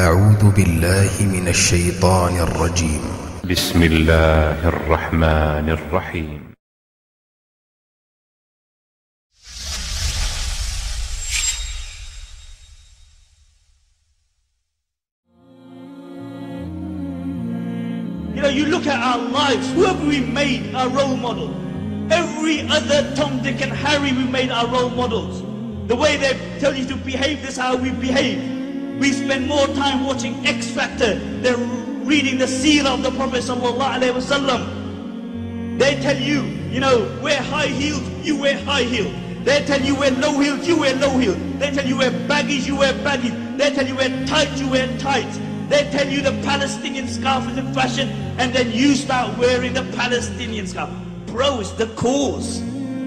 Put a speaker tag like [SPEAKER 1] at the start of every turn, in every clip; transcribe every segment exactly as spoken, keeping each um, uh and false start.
[SPEAKER 1] أعوذ بالله من الشيطان الرجيم.
[SPEAKER 2] بسم الله الرحمن الرحيم.
[SPEAKER 3] You know, you look at our lives, who have we made our role model? Every other Tom, Dick and Harry we made our role models. The way they tell you to behave, this is how we behave. We spend more time watching X Factor than reading the seerah of the Prophet sallallahu alaihi wasallam. They tell you, you know, wear high heels, you wear high heels. They tell you wear low heels, you wear low heels. They tell you wear baggies, you wear baggies. They tell you wear tights, you wear tights. They tell you the Palestinian scarf is in fashion, and then you start wearing the Palestinian scarf. Bro, it's the cause.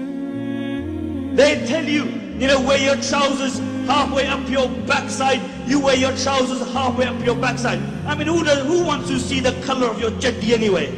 [SPEAKER 3] They tell you, you know, wear your trousers halfway up your backside. You wear your trousers halfway up your backside. I mean, who does, who wants to see the color of your chaddi anyway?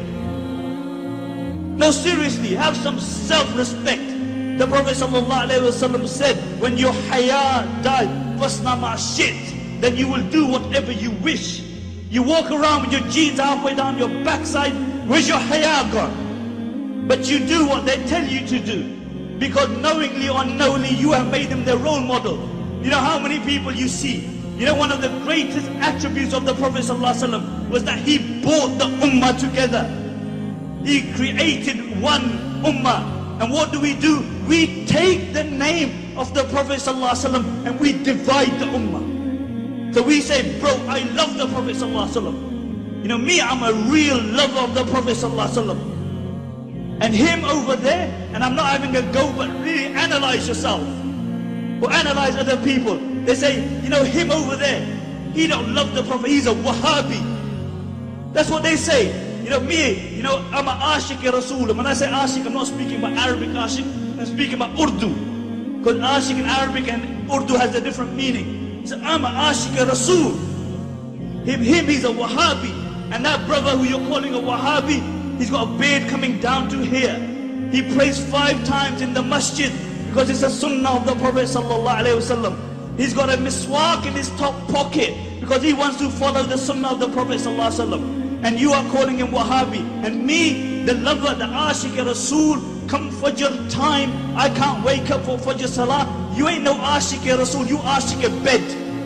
[SPEAKER 3] No, seriously, have some self-respect. The Prophet sallallahu alaihi wasallam said, when your haya dies, fasna ma shit, then you will do whatever you wish. You walk around with your jeans halfway down your backside, where's your haya gone? But you do what they tell you to do, because knowingly or unknowingly you have made them their role model. You know how many people you see? You know, one of the greatest attributes of the Prophet ﷺ was that he brought the ummah together. He created one ummah. And what do we do? We take the name of the Prophet ﷺ and we divide the ummah. So we say, bro, I love the Prophet ﷺ. You know, me, I'm a real lover of the Prophet ﷺ. And him over there, and I'm not having a go, but really analyze yourself. Or analyze other people. They say, you know, him over there, he don't love the Prophet, he's a Wahhabi. That's what they say. You know, me, you know, I'm an Ashiq Rasul. When I say Ashiq, I'm not speaking about Arabic Ashiq, I'm speaking about Urdu. Because Ashiq in Arabic and Urdu has a different meaning. So I'm an Ashiq Rasul. Him, him, he's a Wahhabi. And that brother who you're calling a Wahhabi, he's got a beard coming down to here. He prays five times in the masjid because it's a sunnah of the Prophet sallallahu alaihi wasallam. He's got a miswak in his top pocket because he wants to follow the sunnah of the Prophet sallallahu alaihi wasallam. And you are calling him Wahhabi. And me, the lover, the Ashiq Rasul, come Fajr time, I can't wake up for Fajr Salah. You ain't no Ashiq Rasul, you Ashiq bed.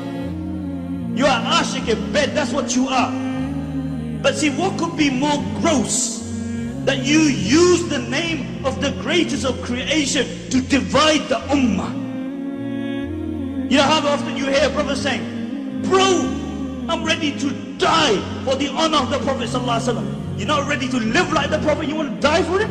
[SPEAKER 3] You are Ashiq bed, that's what you are. But see, what could be more gross? That you use the name of the greatest of creation to divide the ummah. You know how often you hear a brother saying, bro, I'm ready to die for the honor of the Prophet sallallahu alaihi wasallam. You're not ready to live like the Prophet, you want to die for him?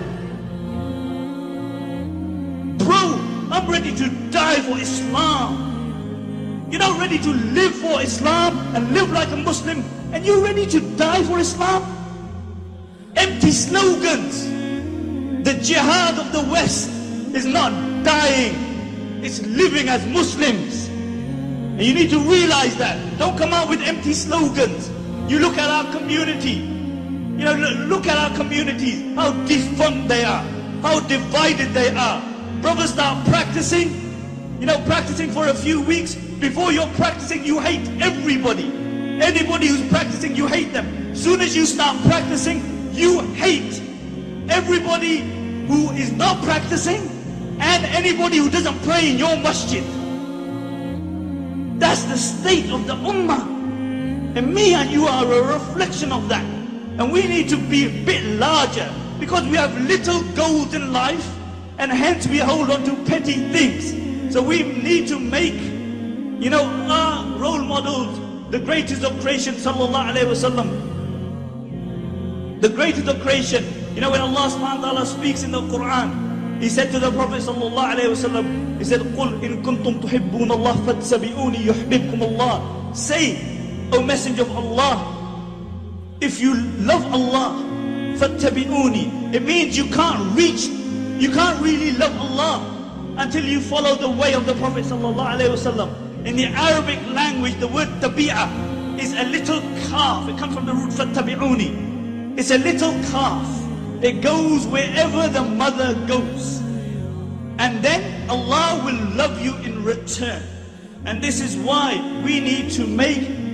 [SPEAKER 3] Bro, I'm ready to die for Islam. You're not ready to live for Islam and live like a Muslim, and you're ready to die for Islam? Empty slogans. The jihad of the West is not dying, it's living as Muslims. And you need to realize that. Don't come out with empty slogans. You look at our community. You know, look at our communities, how defunct they are, how divided they are. Brothers start practicing, you know, practicing for a few weeks. Before you're practicing, you hate everybody. Anybody who's practicing, you hate them. Soon as you start practicing, you hate everybody who is not practicing and anybody who doesn't pray in your masjid. That's the state of the ummah. And me and you are a reflection of that. And we need to be a bit larger because we have little goals in life and hence we hold on to petty things. So we need to make, you know, our role models, the greatest of creation, sallallahu alaihi wasallam. The greatest of creation. You know, when Allah subhanahu wa ta'ala speaks in the Quran, He said to the Prophet sallallahu alayhi wa sallam, He said, قُلْ إِن كُنْتُمْ تُحِبُّونَ اللَّهِ فَاتَّبِعُونِ يُحْبِبْكُمُ اللَّهِ. Say, O Messenger of Allah, if you love Allah, فَاتَّبِعُونِ. It means you can't reach, you can't really love Allah until you follow the way of the Prophet sallallahu alayhi wa sallam. In the Arabic language, the word tabi'ah is a little calf. It comes from the root فَاتَّبِعُونِ. It's a little calf. It goes wherever the mother goes. And then Allah will love you in return. And this is why we need to make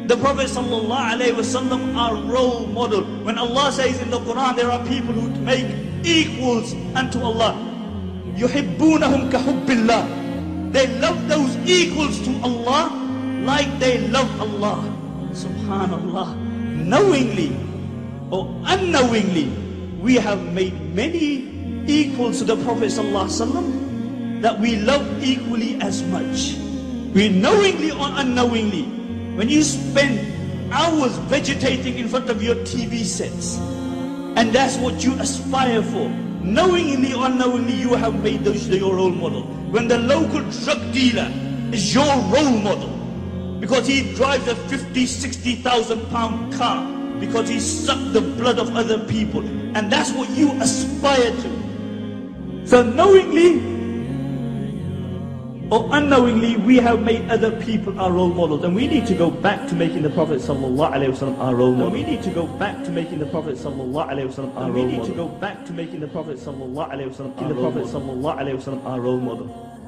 [SPEAKER 3] the Prophet sallallahu alaihi wasallam our role model. When Allah says in the Quran, there are people who make equals unto Allah. يُحِبُّونَهُمْ كَحُبِّ اللَّهِ. They love those equals to Allah like they love Allah. Subhanallah. Knowingly or unknowingly, we have made many equals to the Prophet sallallahu alaihi wasallam that we love equally as much. We knowingly or unknowingly, when you spend hours vegetating in front of your T V sets, and that's what you aspire for, knowingly or unknowingly you have made those your role model. When the local drug dealer is your role model, because he drives a fifty, sixty thousand pound car, because he sucked the blood of other people, and that's what you aspire to. So knowingly or unknowingly, we have made other people our role models, and we need to go back to making the Prophet sallallahu alaihi wasallam our role model. We need to go back to making the Prophet sallallahu alaihi wasallam our role model. We need to go back to making the Prophet sallallahu alaihi wasallam our role model.